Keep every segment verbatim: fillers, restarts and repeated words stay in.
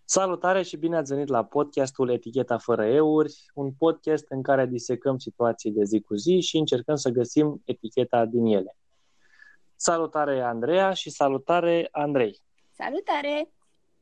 Salutare și bine ați venit la podcastul Eticheta fără euri, un podcast în care disecăm situații de zi cu zi și încercăm să găsim eticheta din ele. Salutare Andreea și salutare Andrei. Salutare!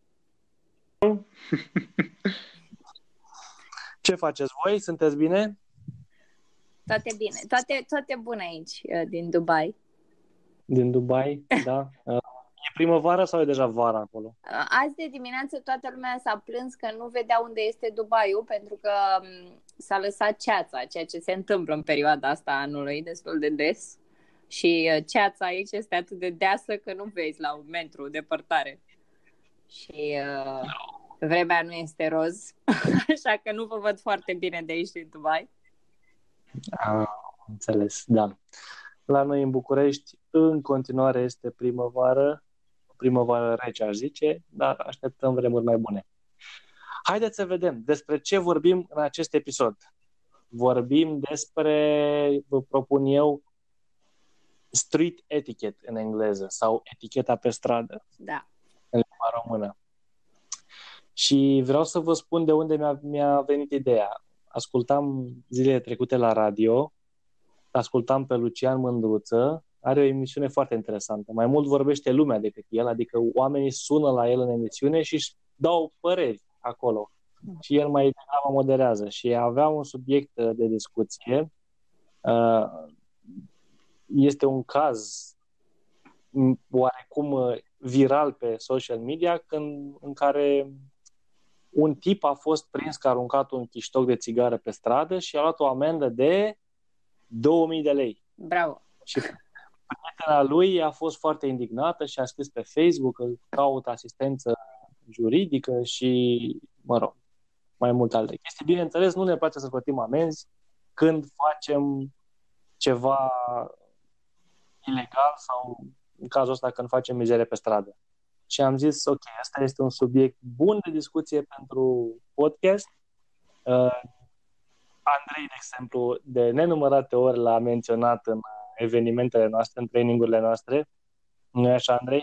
Ce faceți voi? Sunteți bine? Toate bine, toate, toate bune aici, din Dubai. Din Dubai, da. E primăvară sau e deja vara acolo? Azi de dimineață toată lumea s-a plâns că nu vedea unde este Dubaiul pentru că s-a lăsat ceața, ceea ce se întâmplă în perioada asta a anului destul de des. Și ceața aici este atât de deasă că nu vezi la un metru departare. Și uh, vremea nu este roz, așa că nu vă văd foarte bine de aici din Dubai. Ah, înțeles, da. La noi în București în continuare este primăvară, primăvară rece aș zice, dar așteptăm vremuri mai bune. Haideți să vedem despre ce vorbim în acest episod. Vorbim despre, vă propun eu, street etiquette în engleză sau eticheta pe stradă, da, în limba română. Și vreau să vă spun de unde mi-a, mi-a venit ideea. Ascultam zilele trecute la radio, ascultam pe Lucian Mândruță, are o emisiune foarte interesantă. Mai mult vorbește lumea decât el, adică oamenii sună la el în emisiune și își dau păreri acolo. Și el mai degrabă moderează. Și avea un subiect de discuție. Este un caz oarecum viral pe social media când, în care un tip a fost prins că a aruncat un chiștoc de țigară pe stradă și a luat o amendă de două mii de lei. Bravo! Și prietena lui a fost foarte indignată și a scris pe Facebook că caută asistență juridică și, mă rog, mai multe alte chestii. Bineînțeles, nu ne place să plătim amenzi când facem ceva ilegal sau, în cazul ăsta, când facem mizerie pe stradă. Și am zis, ok, asta este un subiect bun de discuție pentru podcast. Uh, Andrei, de exemplu, de nenumărate ori l-a menționat în evenimentele noastre, în trainingurile noastre. Nu-i așa, Andrei?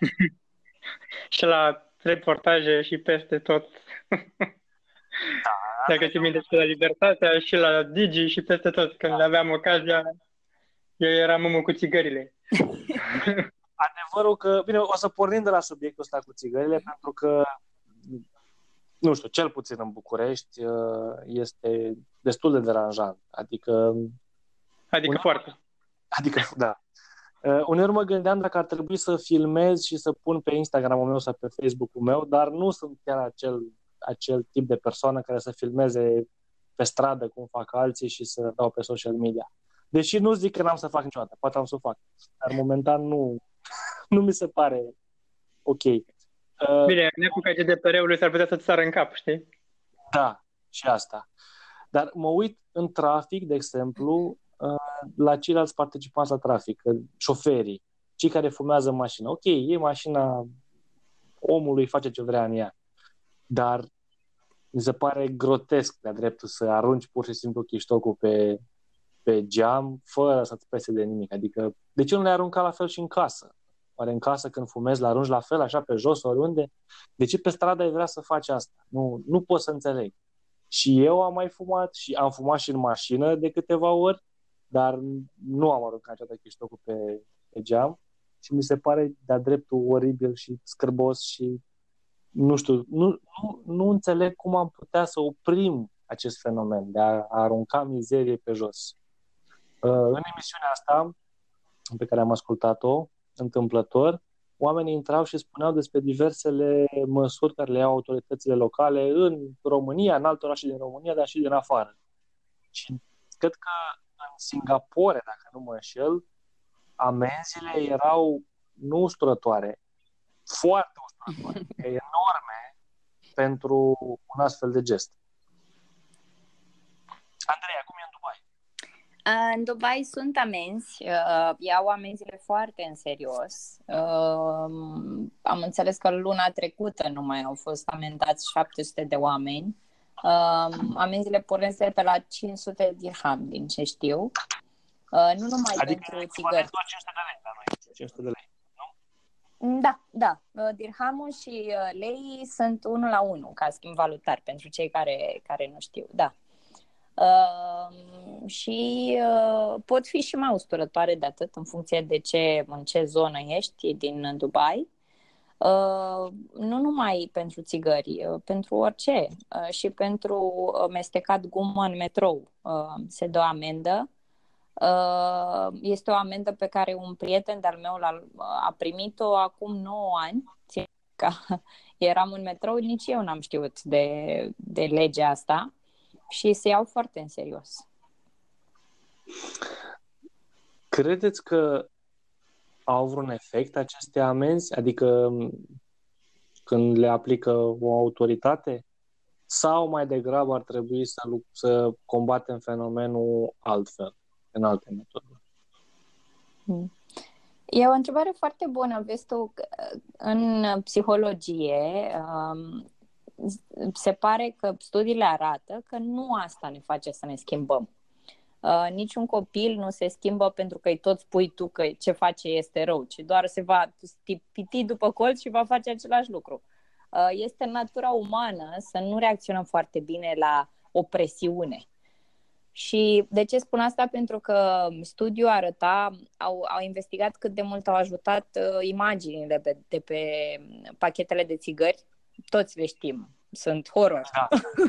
Și la reportaje și peste tot. Da, Dacă ți minte, și la Libertatea și la Digi și peste tot. Când da. aveam ocazia, eu eram omul cu țigările. Adevărul că, bine, o să pornim de la subiectul ăsta cu țigările, pentru că, nu știu, cel puțin în București, este destul de deranjant. Adică... Adică uneori, foarte. Adică, da. Uneori mă gândeam dacă ar trebui să filmez și să pun pe Instagram-ul meu sau pe Facebook-ul meu, dar nu sunt chiar acel, acel tip de persoană care să filmeze pe stradă cum fac alții și să dau pe social media. Deși nu zic că n-am să fac niciodată, poate am să o fac. Dar momentan nu, nu mi se pare ok. Bine, în epoca G D P R-ului s-ar putea să-ți sară în cap, știi? Da, și asta. Dar mă uit în trafic, de exemplu, la ceilalți participanți la trafic, șoferii, cei care fumează în mașină. Ok, e mașina omului, face ce vrea în ea. Dar mi se pare grotesc de-a dreptul să arunci pur și simplu chiștocul pe, pe geam fără să-ți pese de nimic. Adică, de ce nu le arunca la fel și în casă? Oare în casă când fumezi, le arunci la fel, așa pe jos, oriunde? De ce pe stradă ai vrea să faci asta? Nu, nu pot să înțeleg. Și eu am mai fumat și am fumat și în mașină de câteva ori, dar nu am aruncat niciodată chiștocul pe, pe geam și mi se pare de-a dreptul oribil și scârbos și nu știu, nu, nu, nu înțeleg cum am putea să oprim acest fenomen de a, a arunca mizerie pe jos. Uh, în emisiunea asta pe care am ascultat-o întâmplător, oamenii intrau și spuneau despre diversele măsuri care le iau autoritățile locale în România, în alte orașe din România, dar și din afară. Și cred că în Singapore, dacă nu mă înșel, amenziile erau nu usturătoare, foarte usturătoare, enorme pentru un astfel de gest. Andreea, cum e în Dubai? În Dubai sunt amenzi, uh, iau amenziile foarte în serios. Uh, am înțeles că luna trecută numai au fost amendați șapte sute de oameni. Uh, amenziile pornesc pe la cinci sute de dirham, din ce știu. Uh, nu numai adică pentru țigări. cinci sute de lei la noi, cinci sute de lei, nu? Da, da. Dirhamul și lei sunt unul la unul ca schimb valutar pentru cei care, care nu știu, da. Uh, și uh, pot fi și mai usturătoare de atât în funcție de ce, în ce zonă ești din Dubai. Uh, nu numai pentru țigări, uh, pentru orice. Uh, și pentru mestecat gumă în metrou uh, se dă o amendă. Uh, este o amendă pe care un prieten de-al meu l-a, a primit-o acum nouă ani. Că eram în metrou, nici eu n-am știut de, de legea asta și se iau foarte în serios. Credeți că au vreun efect aceste amenzi? Adică când le aplică o autoritate? Sau mai degrabă ar trebui să, să combatem fenomenul altfel, în alte metode? E o întrebare foarte bună. Vezi tu, în psihologie se pare că studiile arată că nu asta ne face să ne schimbăm. Uh, niciun copil nu se schimbă pentru că îi tot spui tu că ce face este rău, ci doar se va piti după colț și va face același lucru. Uh, este natura umană să nu reacționăm foarte bine la o presiune. Și de ce spun asta? Pentru că studiul arăta, au, au investigat cât de mult au ajutat uh, imaginile de, de pe pachetele de țigări. Toți le știm, sunt horror. Da.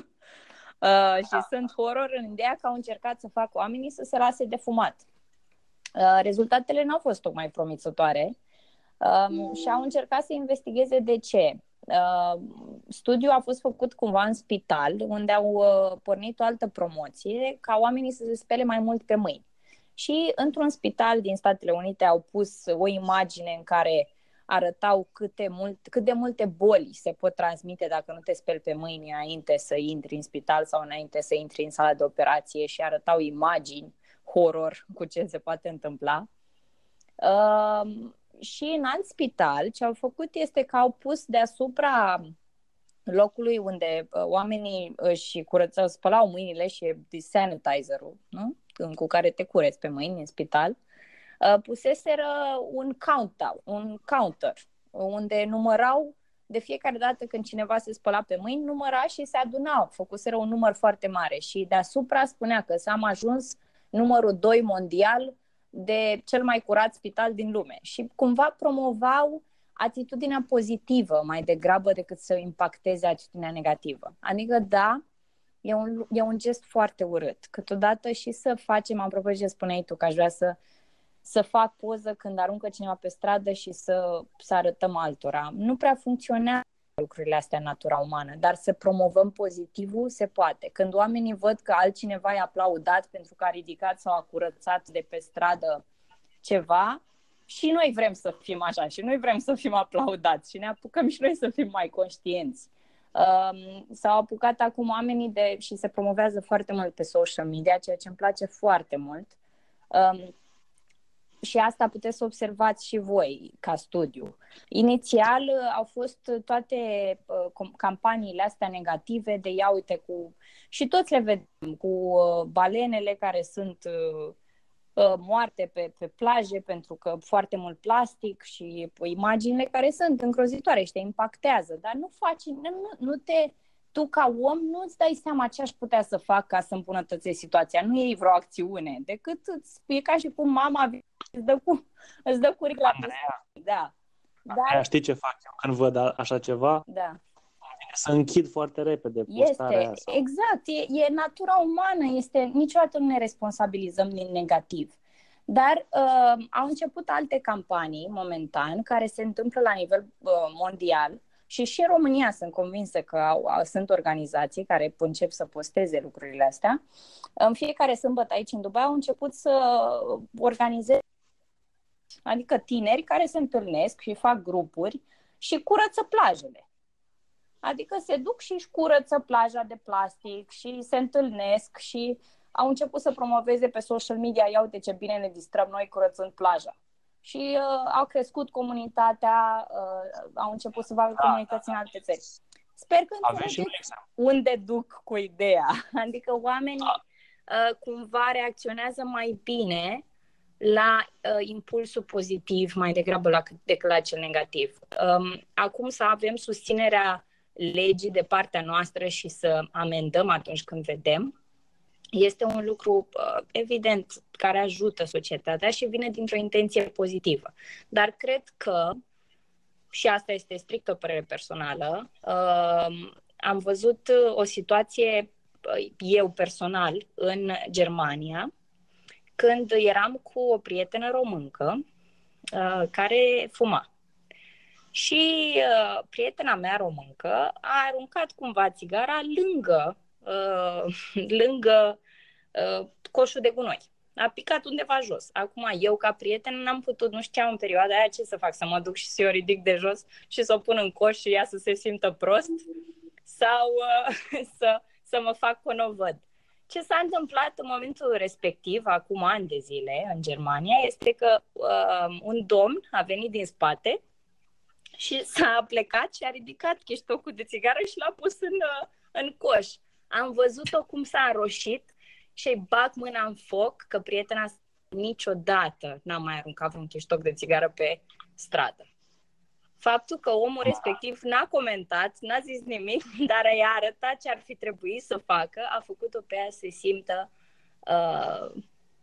Uh, și da. Sunt horror în ideea că au încercat să facă oamenii să se lase de fumat. Uh, rezultatele n-au fost tocmai promițătoare uh, și au încercat să investigheze de ce. Uh, studiul a fost făcut cumva în spital, unde au uh, pornit o altă promoție ca oamenii să se spele mai mult pe mâini. Și într-un spital din Statele Unite au pus o imagine în care arătau câte mult, cât de multe boli se pot transmite dacă nu te speli pe mâini înainte să intri în spital sau înainte să intri în sala de operație și arătau imagini horror cu ce se poate întâmpla. Uh, și în alt spital ce au făcut este că au pus deasupra locului unde uh, oamenii își curățau, spălau mâinile și e sanitizerul, nu? Cu care te cureți pe mâini în spital. Uh, puseseră un countdown, un counter, unde numărau de fiecare dată când cineva se spăla pe mâini, număra și se adunau. Făcuseră un număr foarte mare și deasupra spunea că s-am ajuns numărul doi mondial de cel mai curat spital din lume. Și cumva promovau atitudinea pozitivă mai degrabă decât să impacteze atitudinea negativă. Adică da, e un, e un gest foarte urât. Câteodată și să facem, apropo ce spuneai tu, că aș vrea să să fac poză când aruncă cineva pe stradă și să, să arătăm altora. Nu prea funcționează lucrurile astea în natura umană, dar să promovăm pozitivul se poate. Când oamenii văd că altcineva i-a aplaudat pentru că a ridicat sau a curățat de pe stradă ceva, și noi vrem să fim așa, și noi vrem să fim aplaudați și ne apucăm și noi să fim mai conștienți. Um, s-au apucat acum oamenii de, și se promovează foarte mult pe social media, ceea ce îmi place foarte mult. Um, Și asta puteți să observați și voi ca studiu. Inițial au fost toate uh, campaniile astea negative de ia uite cu... Și toți le vedem cu uh, balenele care sunt uh, uh, moarte pe, pe plaje pentru că foarte mult plastic și imaginile care sunt îngrozitoare și te impactează. Dar nu faci, nu, nu te... Tu ca om nu-ți dai seama ce aș putea să fac ca să îmbunătățesc situația. Nu iei vreo acțiune, decât e ca și cum mama îți dă cu, îți dă cu la da. Dar... Știi ce fac eu când văd așa ceva? Da. Să închid foarte repede postarea este, asta. Exact, e, e natura umană, este, niciodată nu ne responsabilizăm din negativ. Dar uh, au început alte campanii momentan care se întâmplă la nivel uh, mondial. Și și în România sunt convinsă că au, au, sunt organizații care încep să posteze lucrurile astea. În fiecare sâmbătă aici în Dubai au început să organizeze, adică tineri care se întâlnesc și fac grupuri și curăță plajele. Adică se duc și își curăță plaja de plastic și se întâlnesc și au început să promoveze pe social media, ia uite ce bine ne distrăm noi curățând plaja. Și uh, au crescut comunitatea, uh, au început să facă comunități în alte țări. Sper că înțelegeți unde duc cu ideea. Adică oamenii uh, cumva reacționează mai bine la uh, impulsul pozitiv mai degrabă la, decât la cel negativ. Um, acum să avem susținerea legii de partea noastră și să amendăm atunci când vedem, este un lucru uh, evident care ajută societatea și vine dintr-o intenție pozitivă. Dar cred că, și asta este strict o părere personală, uh, am văzut o situație, uh, eu personal, în Germania, când eram cu o prietenă româncă uh, care fuma. Și uh, prietena mea româncă a aruncat cumva țigara lângă, uh, lângă uh, coșul de gunoi. A picat undeva jos. Acum eu ca prieten n-am putut, nu știam în perioada aia ce să fac, să mă duc și să o ridic de jos și să o pun în coș și ea să se simtă prost sau uh, să, să mă fac până o văd. Ce s-a întâmplat în momentul respectiv, acum ani de zile, în Germania, este că uh, un domn a venit din spate și s-a plecat și a ridicat chiștocul de țigară și l-a pus în, în coș. Am văzut-o cum s-a înroșit și îi bag mâna în foc că prietena niciodată n-a mai aruncat un chiștoc de țigară pe stradă. Faptul că omul respectiv n-a comentat, n-a zis nimic, dar i-a arătat ce ar fi trebuit să facă, a făcut-o pe ea să se simtă... Uh,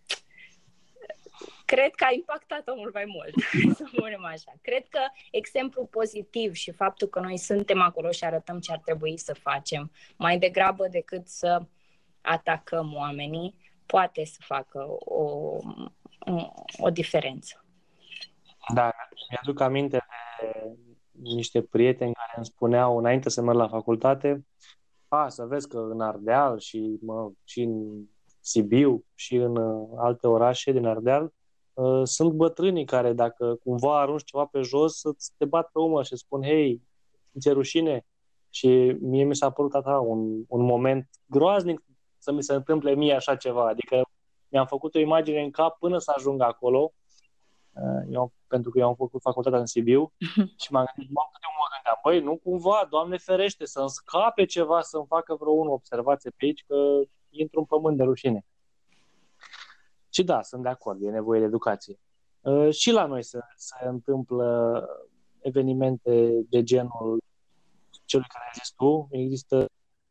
cred că a impactat-o mult mai mult, să spunem așa. Cred că exemplul pozitiv și faptul că noi suntem acolo și arătăm ce ar trebui să facem, mai degrabă decât să atacăm oamenii, poate să facă o, o, o diferență. Da, mi-aduc aminte de niște prieteni care îmi spuneau înainte să merg la facultate, a, să vezi că în Ardeal și, mă, și în Sibiu și în uh, alte orașe din Ardeal uh, sunt bătrânii care dacă cumva arunci ceva pe jos să te bat pe umăr și spun, hei, ți-e rușine? Și mie mi s-a părut atâta un, un moment groaznic să mi se întâmple mie așa ceva. Adică mi-am făcut o imagine în cap până să ajung acolo, uh, eu, pentru că eu am făcut facultatea în Sibiu și m-am gândit, mă, câte mă gândeam, băi, nu cumva, Doamne ferește, să-mi scape ceva, să-mi facă vreo unul observație pe aici, că intru în pământ de rușine. Și da, sunt de acord, e nevoie de educație. Uh, și la noi se, se întâmplă evenimente de genul celui care ai zis tu. Există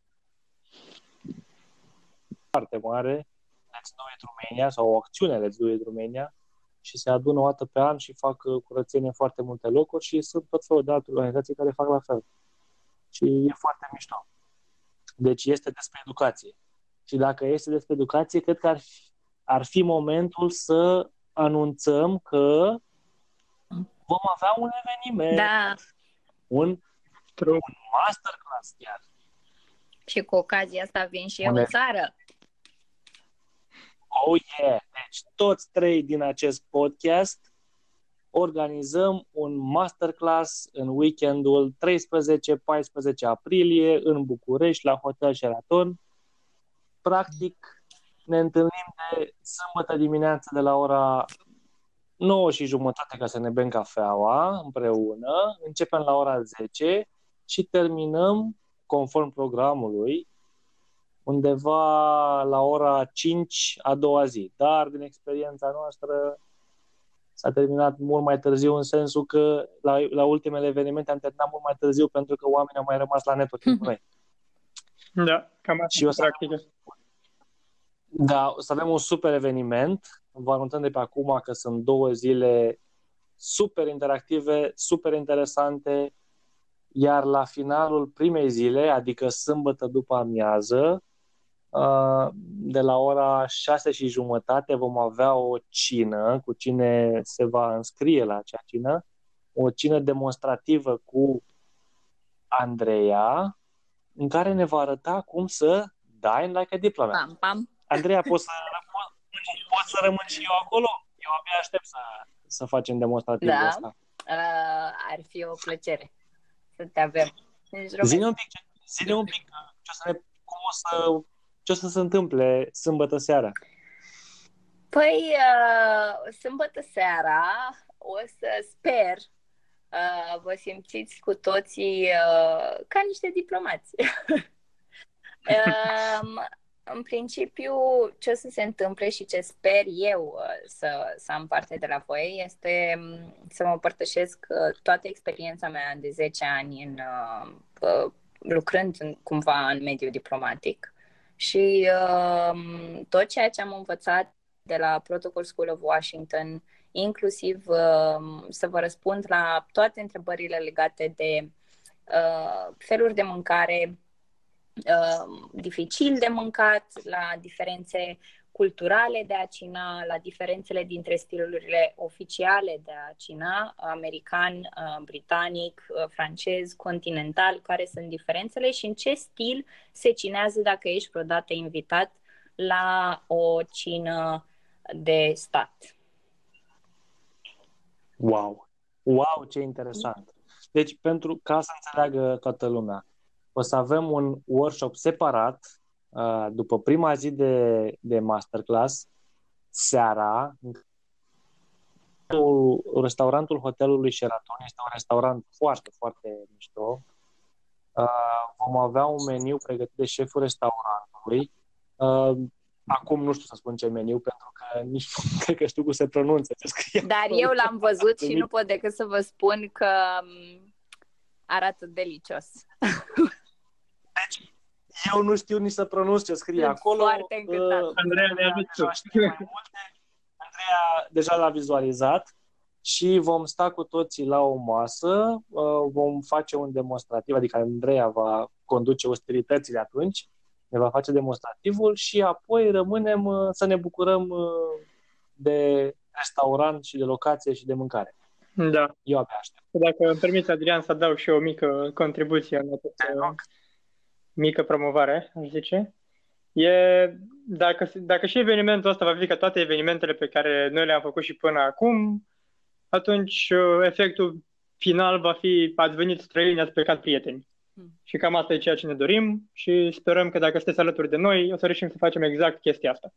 foarte mare, Let's Do It Romania, sau o acțiune Let's Do It Romania, și se adună o dată pe an și fac curățenie în foarte multe locuri și sunt tot felul de alte organizații care fac la fel. Și e foarte mișto. Deci este despre educație. Și dacă este despre educație, cred că ar fi, ar fi momentul să anunțăm că vom avea un eveniment, Da. un, un masterclass chiar. Și cu ocazia asta vin și eu în țară. Oh yeah! Deci toți trei din acest podcast organizăm un masterclass în weekendul treisprezece paisprezece aprilie în București, la Hotel Sheraton. Practic, ne întâlnim de sâmbătă dimineață de la ora nouă și jumătate ca să ne bem cafeaua împreună. Începem la ora zece și terminăm, conform programului, undeva la ora cinci a doua zi. Dar, din experiența noastră, s-a terminat mult mai târziu, în sensul că la, la ultimele evenimente am terminat mult mai târziu pentru că oamenii au mai rămas la networking cu noi. Da, cam asta și o să practică. Da, o să avem un super eveniment. Vă anunțăm de pe acum că sunt două zile super interactive, super interesante, iar la finalul primei zile, adică sâmbătă după amiază, de la ora șase și jumătate vom avea o cină cu cine se va înscrie la acea cină, o cină demonstrativă cu Andreea, în care ne va arăta cum să dine like a diplomat. Pam, pam. Andreea, poți să, po- poți să rămân și eu acolo? Eu abia aștept să, să facem demonstrativul Da. ăsta. Uh, ar fi o plăcere să te avem. Zi-ne un pic, zi-ne un pic ce o să ne, cum o să, ce o să se întâmple sâmbătă seara. Păi, uh, sâmbătă seara o să sper uh, vă simțiți cu toții uh, ca niște diplomați. uh, în principiu, ce o să se întâmple și ce sper eu să, să am parte de la voi este să mă împărtășesc toată experiența mea de zece ani în, lucrând în, cumva în mediul diplomatic și tot ceea ce am învățat de la Protocol School of Washington, inclusiv să vă răspund la toate întrebările legate de feluri de mâncare Uh, dificil de mâncat, la diferențe culturale de a cina, la diferențele dintre stilurile oficiale de a cina, american, uh, britanic, uh, francez, continental, care sunt diferențele și în ce stil se cinează dacă ești vreodată invitat la o cină de stat. Wow! Wow, ce interesant! Deci, pentru ca să înțeleagă toată lumea, o să avem un workshop separat după prima zi de, de masterclass, seara. Restaurantul hotelului Sheraton este un restaurant foarte, foarte mișto. Vom avea un meniu pregătit de șeful restaurantului. Acum nu știu să spun ce meniu, pentru că nici nu cred că știu cum se pronunță. Dar eu l-am văzut și nu pot decât să vă spun că arată delicios. Deci, eu nu știu nici să pronunț ce scrie Sunt acolo. Foarte încântat. Uh, Andreea ne-a zis. Andreea deja l-a vizualizat și vom sta cu toții la o masă, uh, vom face un demonstrativ, adică Andreea va conduce ostilitățile atunci, ne va face demonstrativul și apoi rămânem uh, să ne bucurăm uh, de restaurant și de locație și de mâncare. Da. Eu abia aștept. Dacă îmi permiți, Adrian, să adaug și eu o mică contribuție în această mică promovare, aș zice. E, dacă, dacă și evenimentul ăsta va fi ca toate evenimentele pe care noi le-am făcut și până acum, atunci efectul final va fi ați venit străini, ați plecat prieteni. Mm. Și cam asta e ceea ce ne dorim și sperăm că dacă sunteți alături de noi, o să reușim să facem exact chestia asta.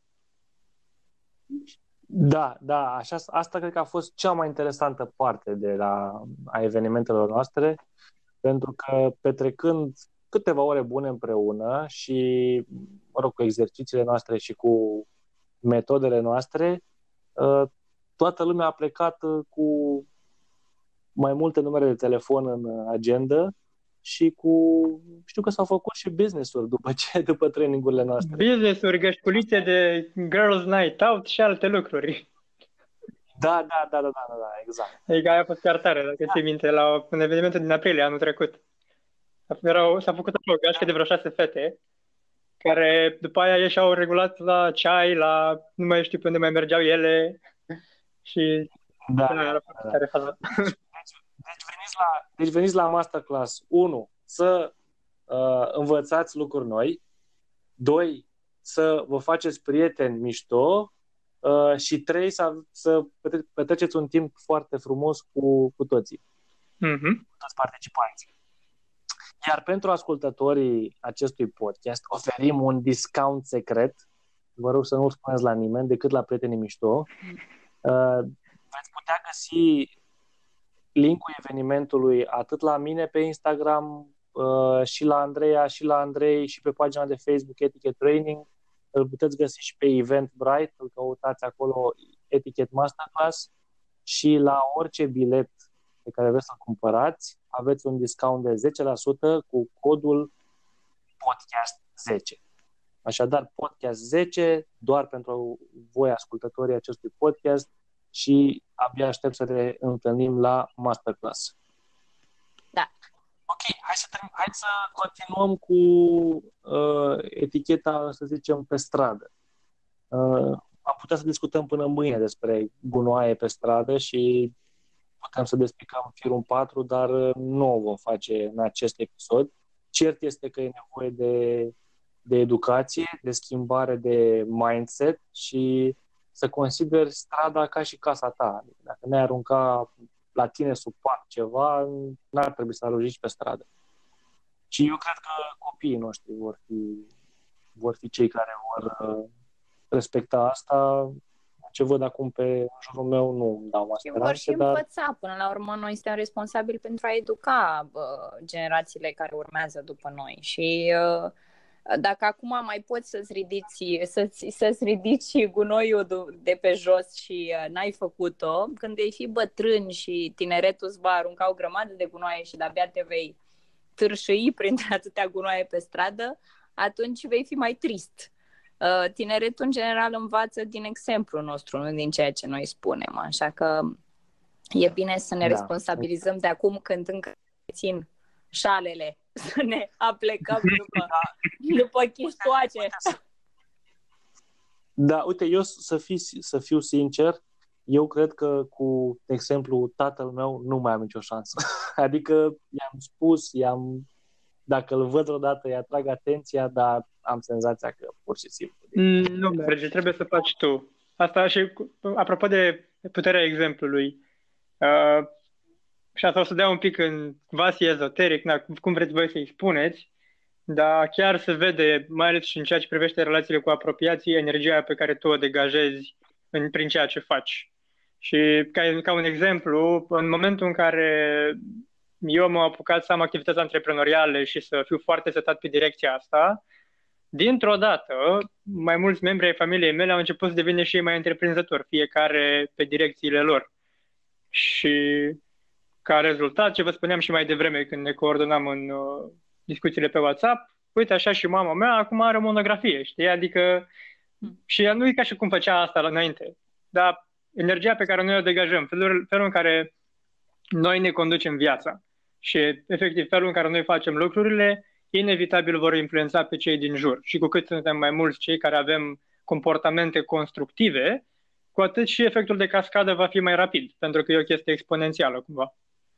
Da, da, așa, asta cred că a fost cea mai interesantă parte de la, a evenimentelor noastre, pentru că petrecând câteva ore bune împreună și, mă rog, cu exercițiile noastre și cu metodele noastre, toată lumea a plecat cu mai multe numere de telefon în agenda și cu, știu că s-au făcut și business-uri după ce, după trainingurile noastre. Business-uri, gășculițe de Girls Night Out și alte lucruri. Da, da, da, da, da, da, exact. Adică aia a fost chiar tare, dacă ții minte, la un eveniment din aprilie anul trecut. Erau, s-a făcut o gașcă de vreo șase fete, care după aia ieșeau regulat la ceai, la nu mai știu pe unde mai mergeau ele și da, da, era da, tare da. Deci, deci, veniți la, deci veniți la masterclass. unu. Să uh, învățați lucruri noi. doi. Să vă faceți prieteni mișto. Uh, și trei. Să, să petreceți un timp foarte frumos cu, cu toții. Mm-hmm. Cu toți participanții. Iar pentru ascultătorii acestui podcast oferim un discount secret. Vă rog să nu-l spuneți la nimeni decât la prietenii mișto. Uh, veți putea găsi linkul evenimentului atât la mine pe Instagram, uh, și la Andreea, și la Andrei, și pe pagina de Facebook Etiquette Training. Îl puteți găsi și pe Eventbrite, îl căutați acolo Etiquette Masterclass și la orice bilet pe care vreți să-l cumpărați, aveți un discount de zece la sută cu codul podcast zece. Așadar, podcast zece doar pentru voi, ascultătorii acestui podcast, și abia aștept să ne întâlnim la masterclass. Da. Ok, hai să, hai să continuăm cu uh, eticheta, să zicem, pe stradă. Uh, am putea să discutăm până mâine despre gunoaie pe stradă și putem să despicăm firul patru, dar nu o vom face în acest episod. Cert este că e nevoie de, de educație, de schimbare de mindset și să consideri strada ca și casa ta. Dacă ne-ai arunca la tine sub pat ceva, n-ar trebui să arunci pe stradă. Și eu cred că copiii noștri vor fi, vor fi cei care vor respecta asta. Ce văd acum pe jurul meu nu îmi dau speranțe. Vor și dar... învăța. Până la urmă, noi suntem responsabili pentru a educa bă, generațiile care urmează după noi. Și uh, Dacă acum mai poți să-ți ridici, să-ți, să-ți ridici gunoiul de pe jos și n-ai făcut-o, când vei fi bătrân și tineretul îți va arunca o grămadă de gunoaie și de-abia te vei târșâi printre atâtea gunoaie pe stradă, atunci vei fi mai trist. Tineretul, în general, învață din exemplul nostru, nu din ceea ce noi spunem. Așa că e bine să ne da. responsabilizăm de acum, când încă țin șalele, să ne aplecăm după, după chiștoace. Da, uite, eu să, fi, să fiu sincer, eu cred că cu, de exemplu, tatăl meu nu mai am nicio șansă. Adică i-am spus, i-am, dacă îl văd odată, îi atrag atenția, dar am senzația că pur și simplu. Mm, nu merge, trebuie să faci tu. Asta și apropo de puterea exemplului. Uh, și asta o să dea un pic în quasi ezoteric, na, cum vreți voi să-i spuneți, dar chiar se vede, mai ales și în ceea ce privește relațiile cu apropiații, energia pe care tu o degajezi în, prin ceea ce faci. Și ca, ca un exemplu, în momentul în care eu m-am apucat să am activități antreprenoriale și să fiu foarte setat pe direcția asta, dintr-o dată, mai mulți membri ai familiei mele au început să devină și ei mai întreprinzători, fiecare pe direcțiile lor. Și ca rezultat, ce vă spuneam și mai devreme când ne coordonam în uh, discuțiile pe WhatsApp, uite așa și mama mea acum are o monografie, știi? Adică și ea nu e ca și cum făcea asta la înainte, dar energia pe care noi o degajăm, felul, felul în care noi ne conducem viața și efectiv felul în care noi facem lucrurile, inevitabil vor influența pe cei din jur. Și cu cât suntem mai mulți cei care avem comportamente constructive, cu atât și efectul de cascadă va fi mai rapid, pentru că e o chestie exponențială cumva.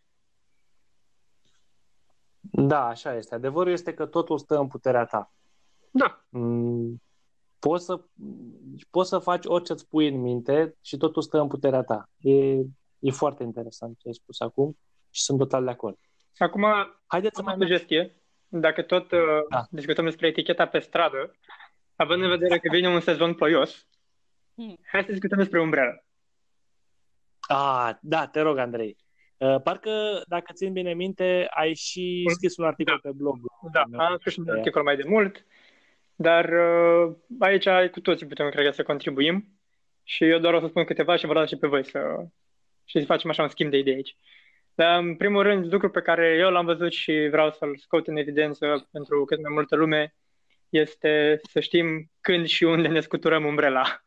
Da, așa este. Adevărul este că totul stă în puterea ta. Da. Poți să, poți să faci orice îți pui în minte și totul stă în puterea ta. E, e foarte interesant ce ai spus acum și sunt total de acord. Acum, haideți să mai sugestie. Dacă tot da. uh, discutăm despre eticheta pe stradă, având în vedere că vine un sezon ploios, hmm. hai să discutăm despre umbrelă. Ah, da, te rog, Andrei. Uh, parcă, dacă țin bine minte, ai și scris un articol da. pe blog. Da, am scris un articol mai de mult, dar uh, aici cu toții putem, cred că, să contribuim și eu doar o să spun câteva și vă las și pe voi să, și să facem așa un schimb de idei aici. Dar, în primul rând, lucru pe care eu l-am văzut și vreau să-l scot în evidență pentru cât mai multă lume este să știm când și unde ne scuturăm umbrela.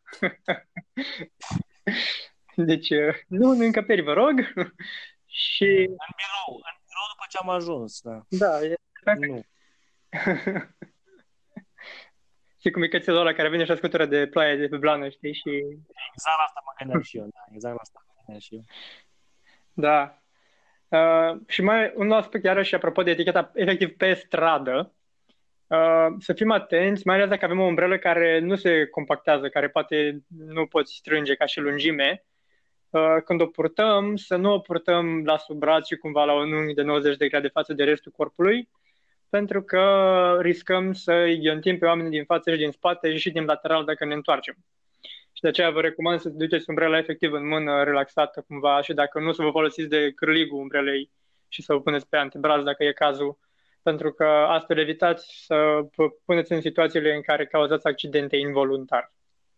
Deci, nu în încăperi, vă rog. Și... În birou, în birou după ce am ajuns. Da, da e... Nu. Și cu micățelul ăla care vine și scutură de ploaie de pe blană, știi? Și... Exact la asta mă gândeam și eu. Da, exact la asta mă gândeam și eu. Da. Uh, și mai un aspect, iarăși, apropo de eticheta efectiv pe stradă, uh, să fim atenți, mai ales dacă avem o umbrelă care nu se compactează, care poate nu poți strânge ca și lungime, uh, când o purtăm, să nu o purtăm la sub braț și cumva la un unghi de nouăzeci de grade față de restul corpului, pentru că riscăm să îi ghiontim pe oamenii din față și din spate și din lateral dacă ne întoarcem. Și de aceea vă recomand să duceți umbrela efectiv în mână, relaxată cumva, și dacă nu, să vă folosiți de cârligul umbrelei și să o puneți pe antebraz dacă e cazul, pentru că astfel evitați să vă puneți în situațiile în care cauzați accidente involuntar.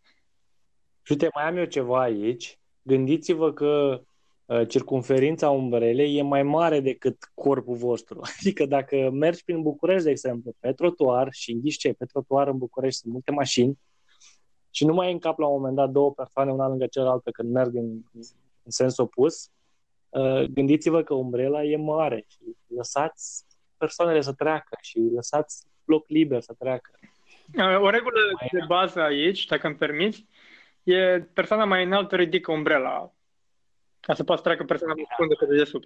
Și uite, mai am eu ceva aici. Gândiți-vă că uh, circumferința umbrelei e mai mare decât corpul vostru. Adică dacă mergi prin București, de exemplu, pe trotuar și înghiși ce, pe trotuar în București sunt multe mașini, și nu mai încap la un moment dat două persoane, una lângă cealaltă, când merg în, în sens opus, uh, gândiți-vă că umbrela e mare și lăsați persoanele să treacă și lăsați loc liber să treacă. O regulă mai de bază aici, dacă îmi permiți, e persoana mai înaltă ridică umbrela ca să poată treacă persoana mai scundă pe dedesubt.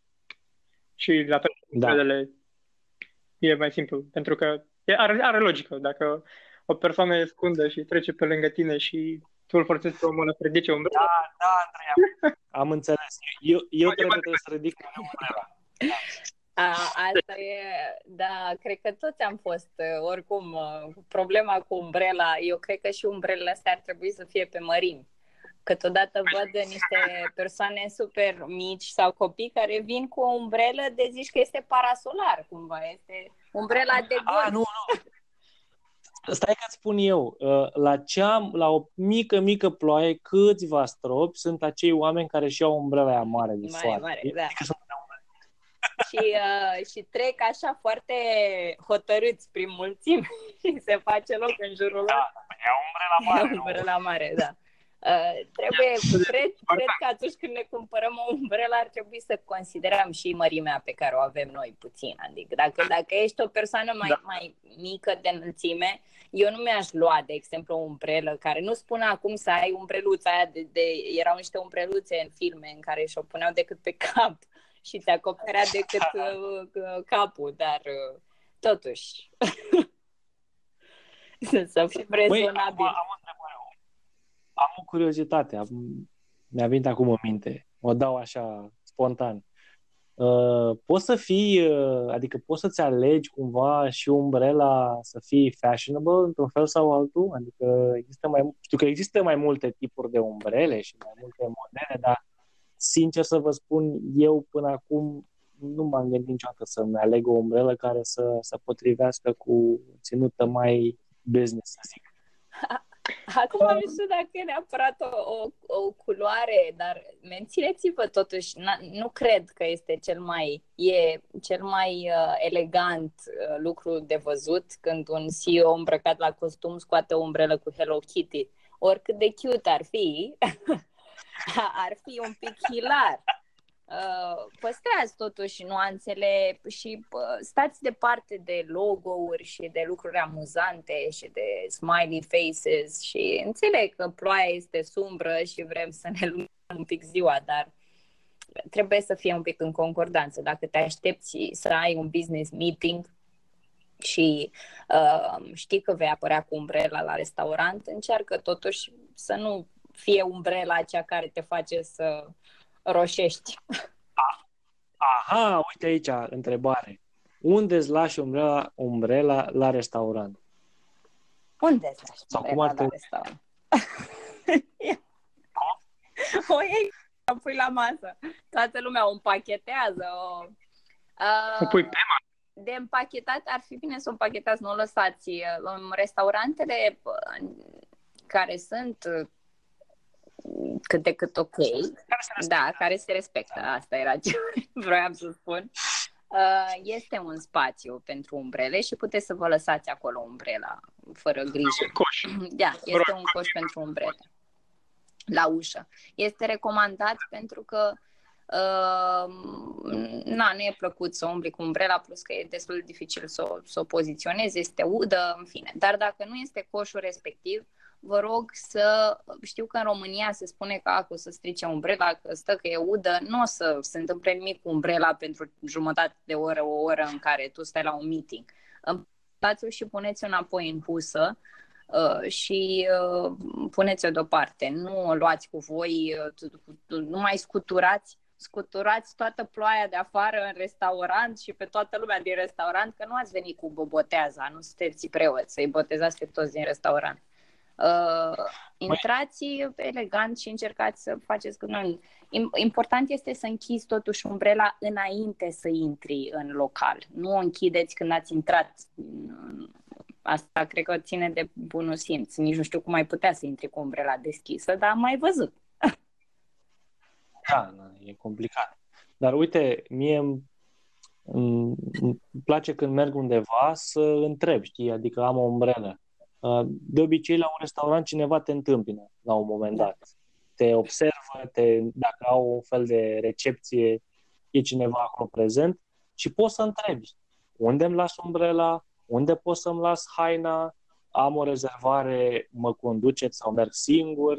Și la fel, da. umbrelele e mai simplu, pentru că e, are, are logică. Dacă o persoană e scundă și trece pe lângă tine și tu îl forțezi pe omul ăla să ridice umbrela. Da, da, Andrei, am înțeles. Eu, eu trebuie, trebuie să ridic umbrela. A, asta e, da, cred că toți am fost, oricum, problema cu umbrela, eu cred că și umbrelele astea ar trebui să fie pe mărimi. Câteodată văd niște persoane super mici sau copii care vin cu o umbrelă de zici că este parasolar, cumva, este umbrela de golf. A, nu, nu. Stai că-ți spun eu, la, cea, la o mică, mică ploaie, câțiva stropi sunt acei oameni care și au umbrela aia mare de Mare, soare. mare, da. Și, uh, și trec așa foarte hotărâți prin mulțime și se face loc în jurul lor. Da, e umbrela mare. E umbrela mare, da. Uh, trebuie, cred, cred că atunci când ne cumpărăm o umbrelă ar trebui să considerăm și mărimea pe care o avem noi puțin. Adică dacă, dacă ești o persoană mai, da. mai mică de înălțime, eu nu mi-aș lua, de exemplu, o umbrelă care nu spune acum să ai umbreluța aia de, de, erau niște umbreluțe în filme în care și-o puneau decât pe cap și te acoperea decât uh, capul, dar uh, totuși să fim rezonabili. Am o întrebare. Am o curiozitate, am, mi-a venit acum în minte, o dau așa spontan. Uh, poți să fii, uh, adică poți să-ți alegi cumva și umbrela să fii fashionable într-un fel sau altul? Adică există mai, știu că există mai multe tipuri de umbrele și mai multe modele, dar sincer să vă spun, eu până acum nu m-am gândit niciodată să-mi aleg o umbrelă care să se potrivească cu ținută mai business, să zic. Acum nu știu dacă e neapărat o, o, o culoare, dar mențineți-vă totuși, nu cred că este cel mai, e cel mai uh, elegant uh, lucru de văzut când un C E O îmbrăcat la costum scoate o umbrelă cu Hello Kitty. Oricât de cute ar fi, ar fi un pic hilar. Uh, păstrați totuși nuanțele și uh, stați departe de logo-uri și de lucruri amuzante și de smiley faces și înțeleg că ploaia este sumbră și vrem să ne luminăm un pic ziua, dar trebuie să fie un pic în concordanță. Dacă te aștepți să ai un business meeting și uh, știi că vei apărea cu umbrela la restaurant, încearcă totuși să nu fie umbrela aceea care te face să roșești. Aha, uite aici, întrebare. Unde îți lași umbrela, umbrela la restaurant? Unde îți lași sau umbrela cum ar la restaurant? O iei, o pui la masă. Toată lumea o împachetează. O, uh, o pui pe masă. De împachetat ar fi bine să o împachetați, nu o lăsați. În restaurantele care sunt cât de cât ok, care da, care se respectă, asta era ce vroiam să spun, este un spațiu pentru umbrele și puteți să vă lăsați acolo umbrela, fără grijă. Un coș. Da, este un coș pentru umbrele la ușă. Este recomandat pentru că uh, na, nu e plăcut să umbli cu umbrela, plus că e destul de dificil să o, să o poziționezi, este udă, în fine. Dar dacă nu este coșul respectiv, vă rog să, știu că în România se spune că acum să strice umbrela, că stă că e udă, nu o să se întâmple nimic cu umbrela pentru jumătate de oră, o oră în care tu stai la un meeting. Împătați-o și puneți-o înapoi în husă uh, și uh, puneți-o deoparte. Nu o luați cu voi, uh, nu mai scuturați, scuturați toată ploaia de afară în restaurant și pe toată lumea din restaurant, că nu ați venit cu boboteaza, nu sunteți preoți să-i botezați pe toți din restaurant. Uh, intrați elegant și încercați să faceți cât mai... Important este să închizi totuși umbrela înainte să intri în local. Nu o închideți când ați intrat. Asta cred că ține de bunul simț. Nici nu știu cum ai putea să intri cu umbrela deschisă, dar am mai văzut. Da, e complicat. Dar uite, mie îmi, îmi place când merg undeva să întreb, știi? Adică am o umbrelă. De obicei, la un restaurant, cineva te întâmpină la un moment dat. Te observă, te, dacă au un fel de recepție, e cineva acolo prezent și poți să întrebi unde îmi las umbrela, unde pot să-mi las haina, am o rezervare, mă conduceți sau merg singur.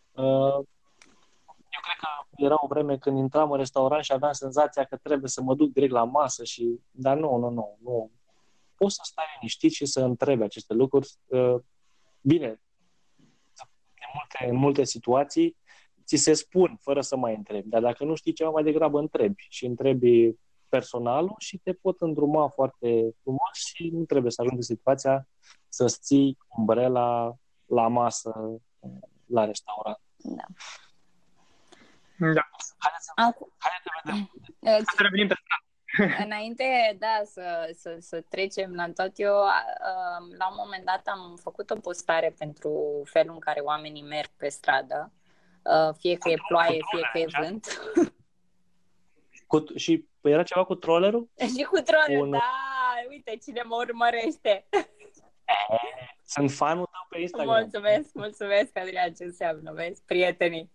Eu cred că era o vreme când intram în restaurant și aveam senzația că trebuie să mă duc direct la masă, și dar nu, nu, nu, nu. Poți să stai liniștit și să întrebi aceste lucruri. Bine, în multe, în multe situații ți se spun fără să mai întrebi, dar dacă nu știi ceva, mai degrabă întrebi și întrebi personalul și te pot îndruma foarte frumos și nu trebuie să ajungi în situația să-ți ții umbrela la masă la restaurant. Da. Da. Haideți să, Acum, haideți să vedem. Hai să revenim pe stradă. Înainte, da, să, să, să trecem la tot, eu la un moment dat am făcut o postare pentru felul în care oamenii merg pe stradă, fie că e ploaie, fie că e vânt. Cu, și era ceva cu trollerul? Și cu trollerul, Un... da, uite cine mă urmărește. Sunt fanul tău pe Instagram. Mulțumesc, mulțumesc, Adrian, ce înseamnă, vezi, prietenii.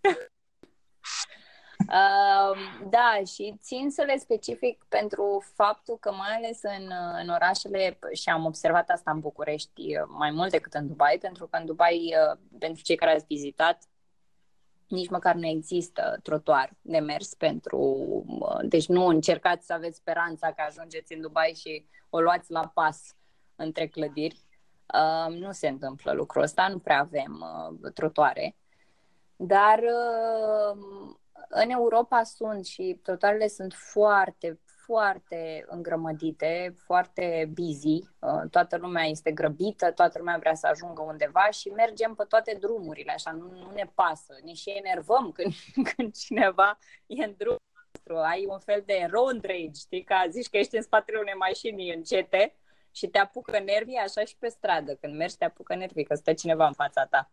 Uh, da, și țin să le specific pentru faptul că mai ales în, în orașele, și am observat asta în București mai mult decât în Dubai, pentru că în Dubai, pentru cei care ați vizitat, nici măcar nu există trotuar de mers pentru... Deci nu încercați să aveți speranța că ajungeți în Dubai și o luați la pas între clădiri. Uh, nu se întâmplă lucrul ăsta, nu prea avem uh, trotuare. Dar... Uh, În Europa sunt și trotuarele sunt foarte, foarte îngrămădite, foarte busy, toată lumea este grăbită, toată lumea vrea să ajungă undeva și mergem pe toate drumurile, așa, nu, nu ne pasă, ne și enervăm când, când cineva e în drumul nostru, ai un fel de road rage, știi, că zici că ești în spatele unei mașini încete și te apucă nervii, așa și pe stradă, când mergi te apucă nervii, că stă cineva în fața ta.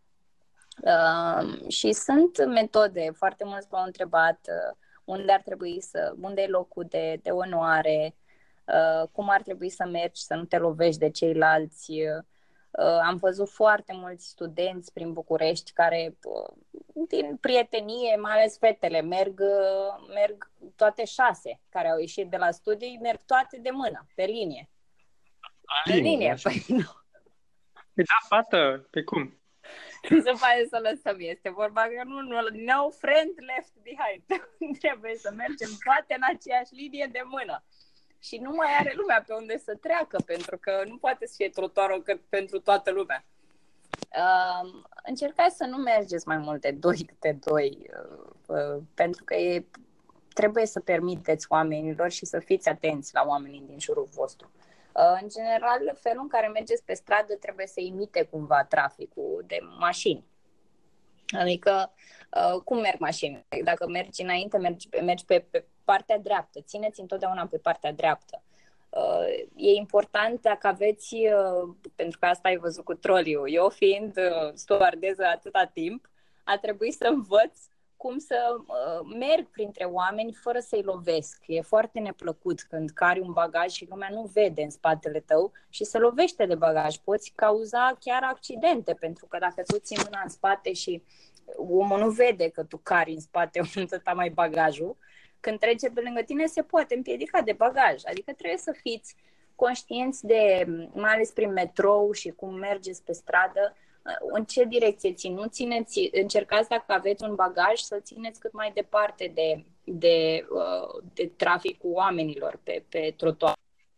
Uh, și sunt metode, foarte mulți m-au întrebat uh, unde ar trebui să, unde e locul de, de onoare, uh, cum ar trebui să mergi, să nu te lovești de ceilalți. Uh, am văzut foarte mulți studenți prin București care, uh, din prietenie, mai ales fetele, merg, uh, merg toate șase care au ieșit de la studii, merg toate de mână, pe linie. Pe linie, linie. Păi nu. Da, fată, pe cum? Nu se poate să lăsăm, este vorba că nu, nu, no friend left behind. Trebuie să mergem toate în aceeași linie de mână. Și nu mai are lumea pe unde să treacă, pentru că nu poate să fie trotuarul pentru toată lumea. Uh, încercați să nu mergeți mai mult de doi câte doi, uh, uh, pentru că e, trebuie să permiteți oamenilor și să fiți atenți la oamenii din jurul vostru. În general, felul în care mergeți pe stradă trebuie să imite cumva traficul de mașini. Adică, cum merg mașinile? Dacă mergi înainte, mergi, mergi pe, pe partea dreaptă. Țineți întotdeauna pe partea dreaptă. E important dacă aveți, pentru că asta ai văzut cu troliul, eu fiind stewardeză atâta timp, a trebuit să învăț cum să uh, merg printre oameni fără să-i lovesc. E foarte neplăcut când cari un bagaj și lumea nu vede în spatele tău și se lovește de bagaj. Poți cauza chiar accidente, pentru că dacă tu ții mâna în spate și omul nu vede că tu cari în spate atâta mai bagajul, când trece pe lângă tine se poate împiedica de bagaj. Adică trebuie să fiți conștienți de, mai ales prin metrou și cum mergeți pe stradă, în ce direcție țin. Nu țineți, încercați dacă aveți un bagaj să țineți cât mai departe de, de, de traficul oamenilor pe, pe trotuar.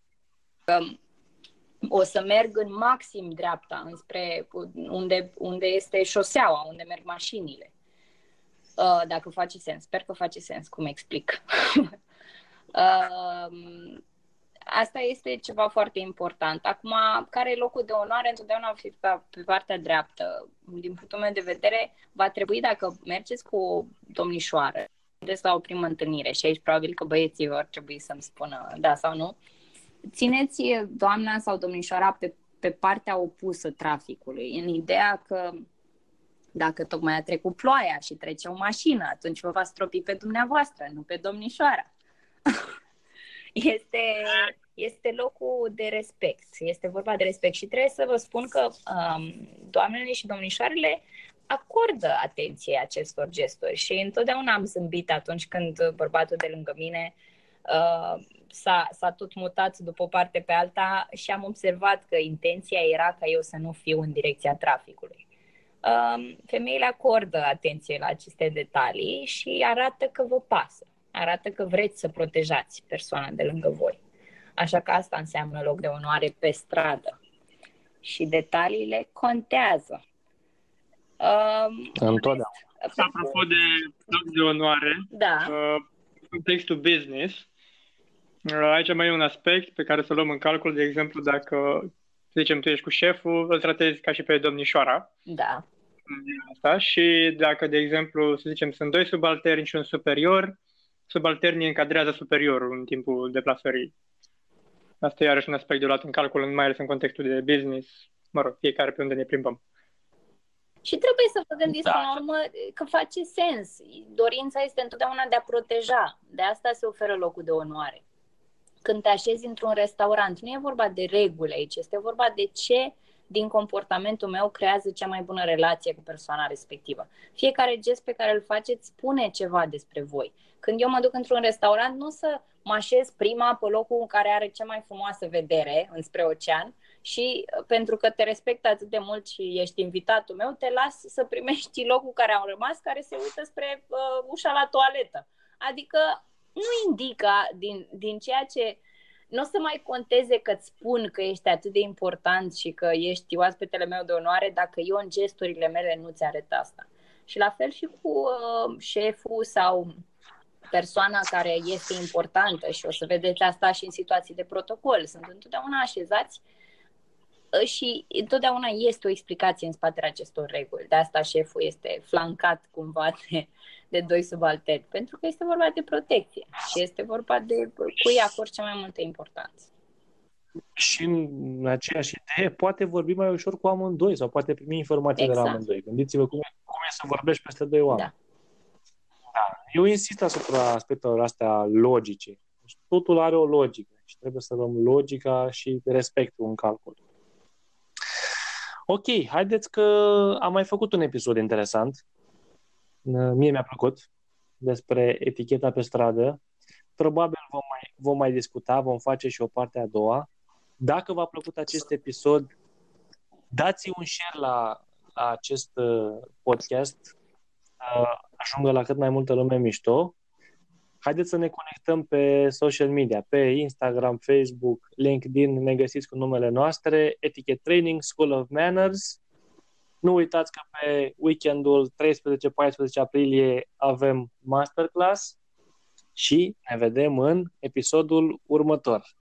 O să merg în maxim dreapta, înspre unde, unde este șoseaua, unde merg mașinile. Dacă face sens. Sper că face sens cum explic. Asta este ceva foarte important. Acum, care e locul de onoare? Întotdeauna fi pe, pe partea dreaptă. Din punctul meu de vedere, va trebui, dacă mergeți cu o domnișoară, mergeți la o primă întâlnire, și aici probabil că băieții vor trebui să-mi spună da sau nu, țineți doamna sau domnișoara pe, pe partea opusă traficului, în ideea că dacă tocmai a trecut ploaia și trece o mașină, atunci vă va stropi pe dumneavoastră, nu pe domnișoara. Este, este locul de respect, este vorba de respect și trebuie să vă spun că um, doamnele și domnișoarele acordă atenție acestor gesturi și întotdeauna am zâmbit atunci când bărbatul de lângă mine uh, s-a, s-a tot mutat după o parte pe alta și am observat că intenția era ca eu să nu fiu în direcția traficului. Uh, femeile acordă atenție la aceste detalii și arată că vă pasă. Arată că vreți să protejați persoana de lângă voi. Așa că asta înseamnă loc de onoare pe stradă. Și detaliile contează. Um, Întotdeauna. Apropo de loc de onoare, da. uh, în contextul business, uh, aici mai e un aspect pe care să luăm în calcul, de exemplu, dacă, să zicem, tu ești cu șeful, îl tratezi ca și pe domnișoara. Da. Asta. Și dacă, de exemplu, să zicem, sunt doi subalterni și un superior, subalternii încadrează superiorul în timpul deplasării. Asta e iarăși un aspect de luat în calcul, mai ales în contextul de business, mă rog, fiecare pe unde ne plimbăm. Și trebuie să vă gândiți Da. până la urmă că face sens. Dorința este întotdeauna de a proteja. De asta se oferă locul de onoare. Când te așezi într-un restaurant, nu e vorba de reguli aici, este vorba de ce din comportamentul meu creează cea mai bună relație cu persoana respectivă. Fiecare gest pe care îl faceți spune ceva despre voi. Când eu mă duc într-un restaurant, nu să mă așez prima pe locul în care are cea mai frumoasă vedere înspre ocean și pentru că te respect atât de mult și ești invitatul meu, te las să primești locul care am rămas, care se uită spre uh, ușa la toaletă. Adică nu indică din, din ceea ce... Nu o să mai conteze că-ți spun că ești atât de important și că ești oaspetele meu de onoare dacă eu în gesturile mele nu ți arăt asta. Și la fel și cu uh, șeful sau persoana care este importantă și o să vedeți asta și în situații de protocol. Sunt întotdeauna așezați și întotdeauna este o explicație în spatele acestor reguli. De asta șeful este flancat cumva de, de doi subalterni, pentru că este vorba de protecție și este vorba de cui acord cea mai multă importanță. Și în aceeași idee poate vorbi mai ușor cu amândoi sau poate primi informații exact. de la amândoi. Gândiți-vă cum e, cum e să vorbești peste doi oameni. Da. Da. Eu insist asupra aspectelor astea logice. Deci totul are o logică și trebuie să luăm logica și respectul în calcul. Ok, haideți că am mai făcut un episod interesant. Mie mi-a plăcut despre eticheta pe stradă. Probabil vom mai, vom mai discuta, vom face și o parte a doua. Dacă v-a plăcut acest episod, dați un share la, la acest podcast, ajungă la cât mai multă lume mișto. Haideți să ne conectăm pe social media, pe Instagram, Facebook, LinkedIn, ne găsiți cu numele noastre, Etiquette Training, School of Manners. Nu uitați că pe weekendul treisprezece paisprezece aprilie avem masterclass și ne vedem în episodul următor.